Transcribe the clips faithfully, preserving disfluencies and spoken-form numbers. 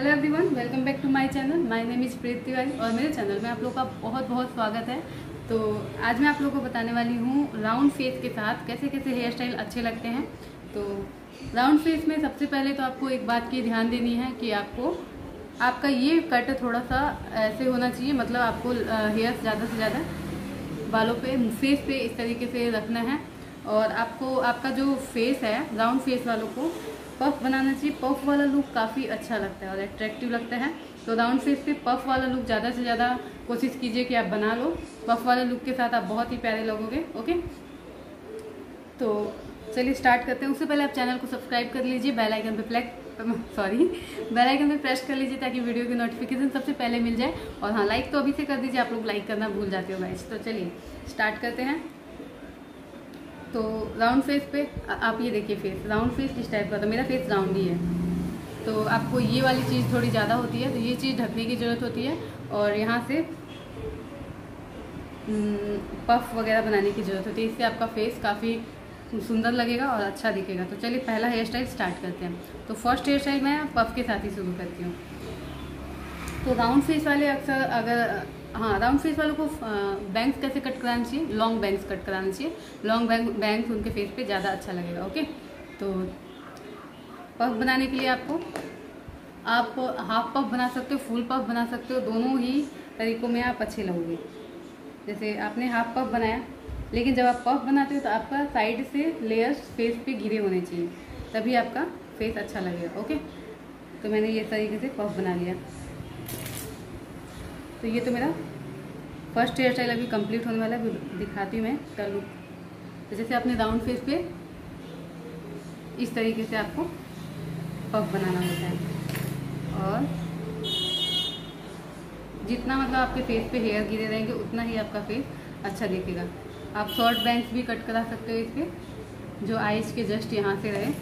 Hello everyone, welcome back to my channel. My name is Preet Tiwari और मेरे channel में आप लोग का बहुत बहुत स्वागत है। तो आज मैं आप लोगों को बताने वाली हूँ राउंड फेस के साथ कैसे कैसे हेयर स्टाइल अच्छे लगते हैं। तो राउंड फेस में सबसे पहले तो आपको एक बात की ध्यान देनी है कि आपको आपका ये कट थोड़ा सा ऐसे होना चाहिए, मतलब आपको हेयर ज़्यादा से ज़्यादा बालों पे फेस पे इस तरीके से रखना है। और आपको आपका जो फेस है राउंड फेस वालों को पफ बनाना चाहिए। पफ वाला लुक काफ़ी अच्छा लगता है और अट्रैक्टिव लगता है। तो राउंड फेस पे पफ वाला लुक ज़्यादा से ज़्यादा कोशिश कीजिए कि आप बना लो। पफ वाले लुक के साथ आप बहुत ही प्यारे लगोगे। ओके, तो चलिए स्टार्ट करते हैं। उससे पहले आप चैनल को सब्सक्राइब कर लीजिए, बेल आइकन पे प्लेक सॉरी बेल आइकन पे प्रेस कर लीजिए ताकि वीडियो की नोटिफिकेशन सबसे पहले मिल जाए। और हाँ, लाइक तो अभी से कर दीजिए, आप लोग लाइक करना भूल जाते हो गाइस। तो चलिए स्टार्ट करते हैं। तो राउंड फेस पे आप ये देखिए, फेस राउंड फेस इस टाइप का, तो मेरा फेस राउंड ही है। तो आपको ये वाली चीज़ थोड़ी ज़्यादा होती है, तो ये चीज़ ढकने की ज़रूरत होती है और यहाँ से पफ वगैरह बनाने की ज़रूरत होती है। इससे आपका फेस काफ़ी सुंदर लगेगा और अच्छा दिखेगा। तो चलिए पहला हेयर स्टाइल स्टार्ट करते हैं। तो फर्स्ट हेयर स्टाइल मैं पफ के साथ ही शुरू करती हूँ। तो राउंड फेस वाले अक्सर अगर हाँ राउंड फेस वालों को बैंग्स कैसे कट कराना चाहिए, लॉन्ग बैंग्स कट कराना चाहिए। लॉन्ग बैंग बैंग्स उनके फेस पे ज़्यादा अच्छा लगेगा। ओके, तो पफ बनाने के लिए आपको आप हाफ पफ बना सकते हो, फुल पफ बना सकते हो। दोनों ही तरीक़ों में आप अच्छे लगोगे। जैसे आपने हाफ पफ बनाया, लेकिन जब आप पफ बनाते हो तो आपका साइड से लेयर्स फेस पे घिरे होने चाहिए, तभी आपका फेस अच्छा लगेगा। ओके, तो मैंने ये तरीके से पफ बना लिया। तो ये तो मेरा फर्स्ट हेयर स्टाइल अभी कंप्लीट होने वाला है, दिखाती हूँ मैं इसका लुक। तो जैसे आपने राउंड फेस पे इस तरीके से आपको पफ बनाना होता है और जितना मतलब आपके फेस पे हेयर गिरे रहेंगे उतना ही आपका फेस अच्छा दिखेगा। आप शॉर्ट बैंग्स भी कट करा सकते हो इस पर, जो आइज के जस्ट यहाँ से रहे।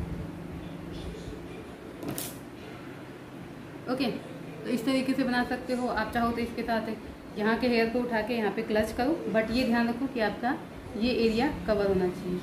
ओके, तो इस तरीके से बना सकते हो। आप चाहो तो इसके साथ यहाँ के हेयर को उठा के यहाँ पे क्लच करो, बट ये ध्यान रखो कि आपका ये एरिया कवर होना चाहिए।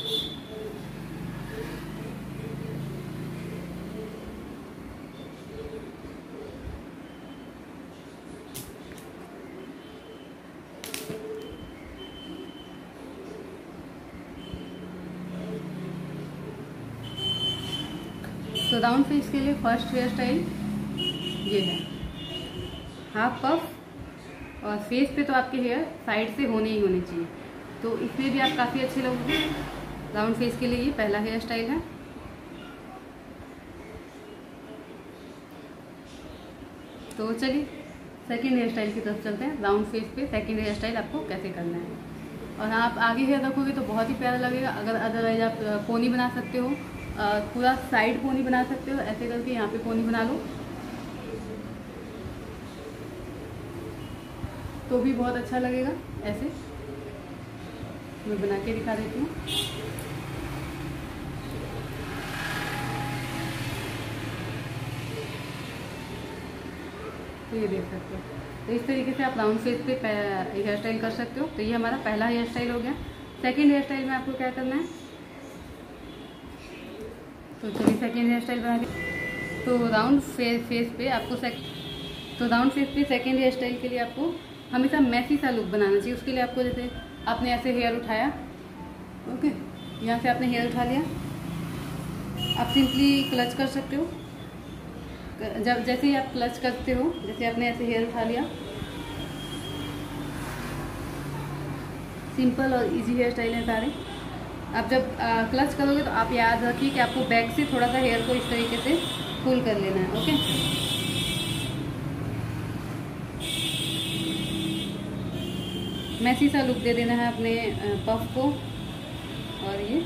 तो राउंड फेस के लिए फर्स्ट हेयर स्टाइल ये है हाफ पफ, और फेस पे तो आपके हेयर साइड से होने ही होने चाहिए, तो इसमें भी आप काफ़ी अच्छे लगोगे। राउंड फेस के लिए ये पहला हेयर स्टाइल है। तो चलिए सेकंड हेयर स्टाइल की तरफ चलते हैं। राउंड फेस पे सेकंड हेयर स्टाइल आपको कैसे करना है, और आप आगे हेयर रखोगे तो बहुत ही प्यारा लगेगा। अगर अदरवाइज आप पोनी बना सकते हो, पूरा साइड पोनी बना सकते हो। ऐसे करके यहाँ पे पोनी बना लो तो भी बहुत अच्छा लगेगा। ऐसे मैं बना के दिखा देती हूँ। तो ये देख सकते हो। तो इस तरीके से आप राउंड फेस पे हेयर स्टाइल कर सकते हो। तो ये हमारा पहला हेयर स्टाइल हो गया। सेकंड हेयर स्टाइल में आपको क्या करना है, तो चलिए सेकंड हेयर स्टाइल बना के। तो राउंड फेस फेस पे आपको सेक तो राउंड फेस पे सेकंड हेयर स्टाइल के लिए आपको हमेशा मैसी सा लुक बनाना चाहिए। उसके लिए आपको जैसे आपने ऐसे हेयर उठाया, ओके, यहाँ से आपने हेयर उठा लिया, आप सिंपली क्लच कर सकते हो। जब जैसे ही आप क्लच करते हो, जैसे आपने ऐसे हेयर उठा लिया, सिंपल और इजी हेयर स्टाइल है सारे। आप जब आ, क्लच करोगे तो आप याद रखिए कि आपको बैक से थोड़ा सा हेयर को इस तरीके से पुल कर लेना है। ओके, मैसी सा लुक दे देना है अपने पफ को, और ये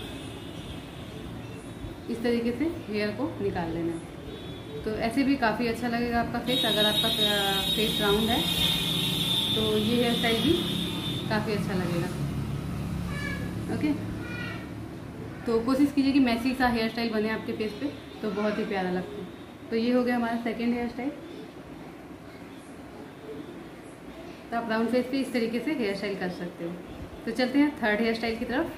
इस तरीके से हेयर को निकाल लेना है। तो ऐसे भी काफ़ी अच्छा लगेगा आपका फेस। अगर आपका फेस राउंड है तो ये हेयर स्टाइल भी काफ़ी अच्छा लगेगा। ओके, तो कोशिश कीजिए कि मैसी सा हेयर स्टाइल बने आपके फेस पे, तो बहुत ही प्यारा लगता है। तो ये हो गया हमारा सेकेंड हेयर स्टाइल। तो आप राउंड फेस पे इस तरीके से हेयर स्टाइल कर सकते हो। तो चलते हैं थर्ड हेयर स्टाइल की तरफ।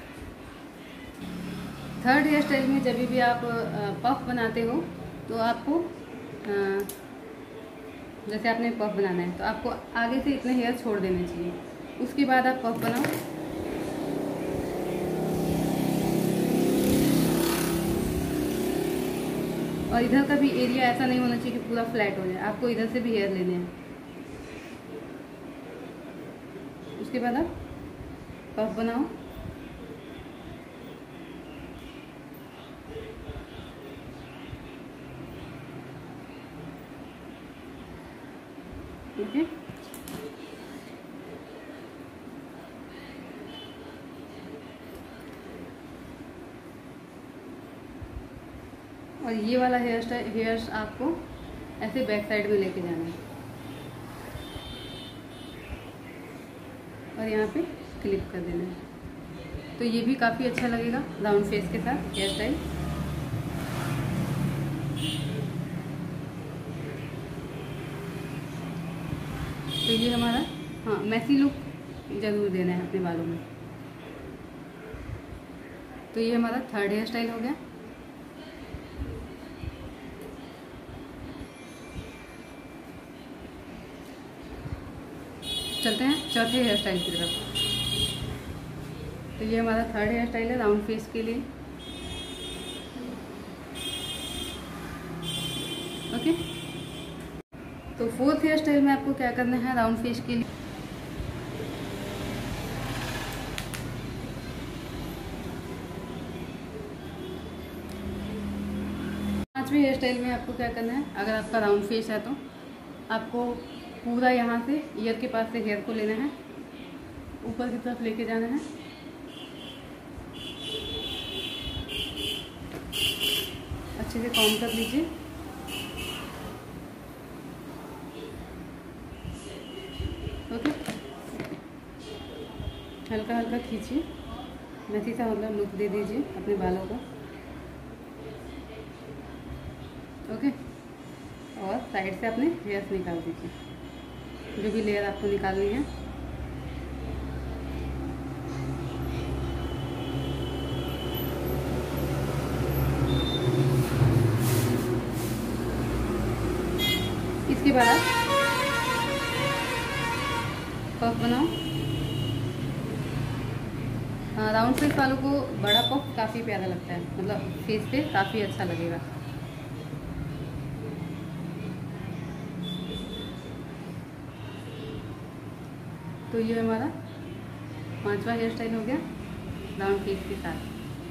थर्ड हेयर स्टाइल में जब भी आप पफ बनाते हो तो आपको जैसे आपने पफ बनाना है तो आपको आगे से इतने हेयर छोड़ देने चाहिए, उसके बाद आप पफ बनाओ। और इधर का भी एरिया ऐसा नहीं होना चाहिए कि पूरा फ्लैट हो जाए, आपको इधर से भी हेयर लेने हैं। उसके बाद आप पफ बनाओ। ओके, और ये वाला हेयर स्टाइल हेयर्स आपको ऐसे बैक साइड में लेके जाना है और यहाँ पे क्लिप कर देना है। तो ये भी काफ़ी अच्छा लगेगा राउंड फेस के साथ हेयर स्टाइल। तो ये हमारा हाँ मैसी लुक ज़रूर देना है अपने बालों में। तो ये हमारा थर्ड हेयर स्टाइल हो गया। चलते हैं चौथे हेयर स्टाइल की तरफ। तो ये हमारा थर्ड हेयर स्टाइल है राउंड फेस के लिए। ओके, तो फोर्थ हेयर स्टाइल में आपको क्या करना है राउंड फेस के लिए। पांचवें हेयर स्टाइल में आपको क्या करना है, अगर आपका राउंड फेस है तो आपको पूरा यहाँ से ईयर के पास से हेयर को लेना है, ऊपर की तरफ लेके जाना है। अच्छे से कॉम्ब कर लीजिए। ओके, हल्का हल्का खींचिए, मैसी सा मतलब लुक दे दीजिए अपने बालों को। ओके, और साइड से अपने हेयर्स निकाल दीजिए, जो भी लेयर आपको निकालनी है। इसके बाद आप पफ बनाओ। राउंड फेस वालों को बड़ा पफ काफ़ी प्यारा लगता है, मतलब फेस पे काफ़ी अच्छा लगेगा। तो ये हमारा पांचवा हेयर स्टाइल हो गया राउंड फेस के साथ।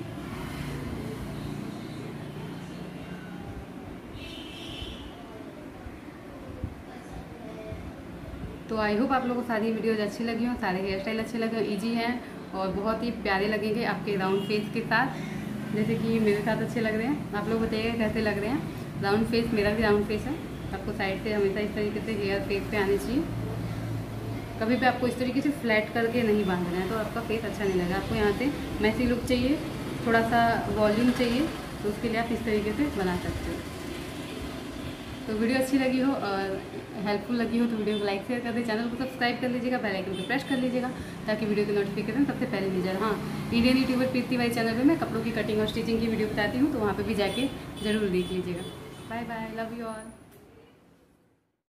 तो आई होप आप लोगों को सारी वीडियोज अच्छी लगी हो, सारे हेयर स्टाइल अच्छे लगे, इजी हैं और बहुत ही प्यारे लगेंगे आपके राउंड फेस के साथ, जैसे कि मेरे साथ अच्छे लग रहे हैं। आप लोग बताइएगा कैसे लग रहे हैं। राउंड फेस, मेरा भी राउंड फेस है। आपको साइड से हमेशा इस तरीके से हेयर फेस पे आने चाहिए। कभी भी आपको इस तरीके से फ्लैट करके नहीं बांधना है, तो आपका फेस अच्छा नहीं लगेगा। आपको यहाँ से मैसी लुक चाहिए, थोड़ा सा वॉल्यूम चाहिए, तो उसके लिए आप इस तरीके से बना सकते हो। तो वीडियो अच्छी लगी हो और हेल्पफुल लगी हो तो वीडियो को लाइक शेयर कर दे, चैनल को सब्सक्राइब कर लीजिएगा, बेल आइकन को प्रेस कर लीजिएगा ताकि वीडियो की नोटिफिकेशन सबसे पहले मिल जाए। हाँ, Indian YouTuber Preeti Bai channel पे मैं कपड़ों की कटिंग और स्टिचिंग की वीडियो बताती हूँ, तो वहाँ पे भी जाके जरूर देख लीजिएगा। Bye bye, love you all.